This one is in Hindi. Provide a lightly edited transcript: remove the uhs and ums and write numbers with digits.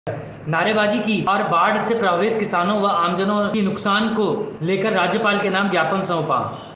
नारेबाजी की और बाढ़ से प्रभावित किसानों व आमजनों की नुकसान को लेकर राज्यपाल के नाम ज्ञापन सौंपा।